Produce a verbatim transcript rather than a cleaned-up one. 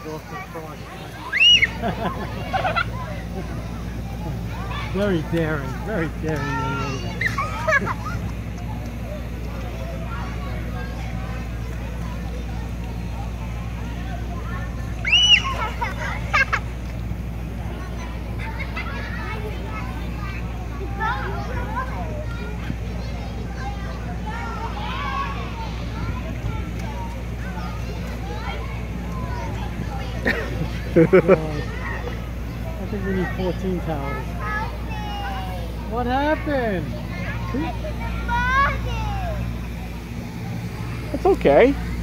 Very daring, very daring young lady. I think we need fourteen towels. What happened? It's okay.